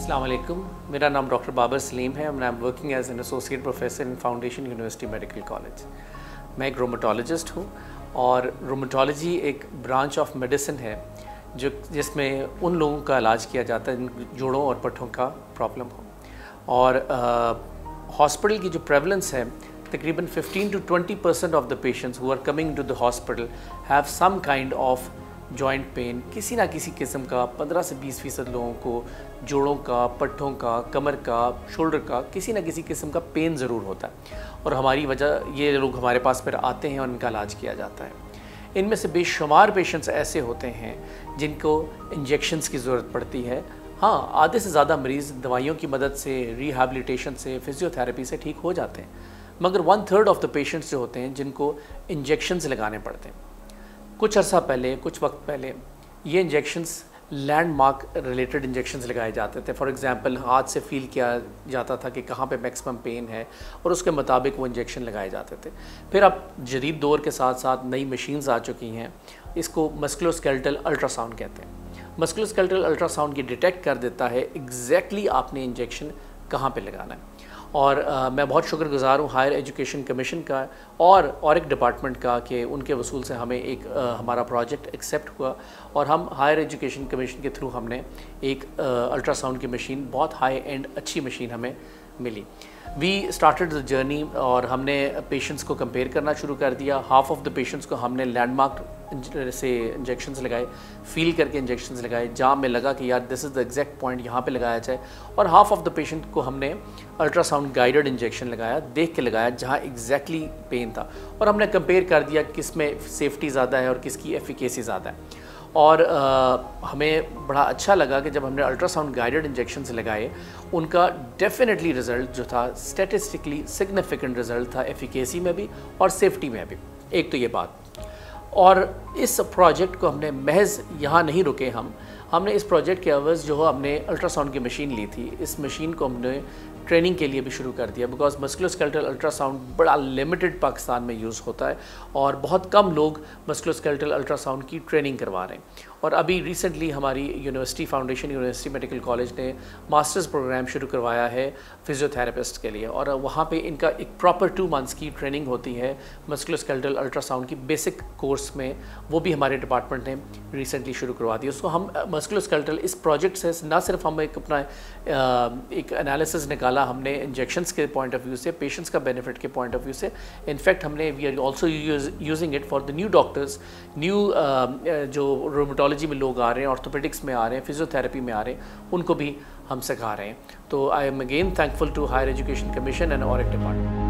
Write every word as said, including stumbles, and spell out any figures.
अस्सलाम वालेकुम, मेरा नाम डॉक्टर बाबर सलीम है और I am working as an associate professor in foundation university medical college. मैं एक रोमेटोलॉजिस्ट हूँ और रोमेटोलॉजी एक ब्रांच ऑफ मेडिसिन है जो जिसमें उन लोगों का इलाज किया जाता है जिन जोड़ों और पट्ठों का प्रॉब्लम हो। और हॉस्पिटल की जो प्रेवलेंस है तकरीबन fifteen to twenty percent of the patients who are coming to the hospital have some kind of joint pain, किसी ना किसी किस्म का पंद्रह से बीस फीसद लोगों को जोड़ों का, पट्ठों का, कमर का, शोल्डर का किसी ना किसी किस्म का पेन ज़रूर होता है और हमारी वजह ये लोग हमारे पास फिर आते हैं और इनका इलाज किया जाता है। इनमें से बेशुमार पेशेंट्स ऐसे होते हैं जिनको इंजेक्शंस की ज़रूरत पड़ती है। हाँ, आधे से ज़्यादा मरीज़ दवाइयों की मदद से, रिहैबिलिटेशन से, फिजियोथेरेपी से ठीक हो जाते हैं, मगर one third of the patients जो होते हैं जिनको इंजेक्शंस लगाने पड़ते हैं। कुछ अर्सा पहले, कुछ वक्त पहले ये इंजेक्शंस लैंडमार्क रिलेटेड इंजेक्शंस लगाए जाते थे। फॉर एग्जांपल हाथ से फील किया जाता था कि कहाँ पे मैक्सिमम पेन है और उसके मुताबिक वो इंजेक्शन लगाए जाते थे। फिर अब जदीद दौर के साथ साथ नई मशीन्स आ चुकी हैं, इसको मस्कुलोस्केलेटल अल्ट्रासाउंड कहते हैं। मस्कुलोस्केलेटल अल्ट्रासाउंड ये डिटेक्ट कर देता है एग्जैक्टली आपने इंजेक्शन कहाँ पे लगाना है। और आ, मैं बहुत शुक्रगुजार हूँ हायर एजुकेशन कमीशन का और औरिक डिपार्टमेंट का कि उनके वसूल से हमें एक आ, हमारा प्रोजेक्ट एक्सेप्ट हुआ और हम हायर एजुकेशन कमीशन के थ्रू हमने एक अल्ट्रासाउंड की मशीन, बहुत हाई एंड अच्छी मशीन हमें मिली। वी स्टार्टेड द जर्नी और हमने पेशेंट्स को कंपेयर करना शुरू कर दिया। हाफ ऑफ द पेशेंट्स को हमने लैंडमार्क से इंजेक्शंस लगाए, फील करके इंजेक्शंस लगाए जहाँ में लगा कि यार this is the exact point यहाँ पे लगाया जाए, और हाफ ऑफ द पेशेंट को हमने अल्ट्रासाउंड गाइडेड इंजेक्शन लगाया, देख के लगाया जहाँ एग्जैक्टली पेन था, और हमने कंपेयर कर दिया किस में सेफ्टी ज़्यादा है और किसकी एफिकेसी ज़्यादा है। और आ, हमें बड़ा अच्छा लगा कि जब हमने अल्ट्रासाउंड गाइडेड इंजेक्शंस लगाए उनका डेफिनेटली रिज़ल्ट जो था स्टैटिस्टिकली सिग्निफिकेंट रिज़ल्ट था, एफिकेसी में भी और सेफ्टी में भी। एक तो ये बात। और इस प्रोजेक्ट को हमने महज यहाँ नहीं रुके, हम हमने इस प्रोजेक्ट के अवज़ जो हमने अल्ट्रासाउंड की मशीन ली थी, इस मशीन को हमने ट्रेनिंग के लिए भी शुरू कर दिया, बिकॉज मस्कुलोस्केलेटल अल्ट्रासाउंड बड़ा लिमिटेड पाकिस्तान में यूज़ होता है और बहुत कम लोग मस्कुलोस्केलेटल अल्ट्रासाउंड की ट्रेनिंग करवा रहे हैं। और अभी रिसेंटली हमारी university foundation university medical college ने मास्टर्स प्रोग्राम शुरू करवाया है फिजियोथेरेपिस्ट के लिए, और वहाँ पे इनका एक प्रॉपर टू मंथ्स की ट्रेनिंग होती है मस्कुलोस्केलेटल अल्ट्रासाउंड की बेसिक कोर्स में, वो भी हमारे डिपार्टमेंट ने रिसेंटली शुरू करवा दी। उसको हम मस्कुलोस्केलेटल इस प्रोजेक्ट से ना सिर्फ हम एक अपना एक एनालिसिस निकाला हमने इंजेक्शंस के पॉइंट ऑफ व्यू से, पेशेंट्स का बेनिफिट के पॉइंट ऑफ व्यू से, इनफैक्ट हमने we are also using it for the new doctors, new जो रोमेटोलॉजी में लोग आ रहे हैं, ऑर्थोपेडिक्स में आ रहे हैं, फिजियोथेरेपी में आ रहे हैं, उनको भी हम सिखा रहे हैं। तो I am again thankful to higher education commission and ORIC department.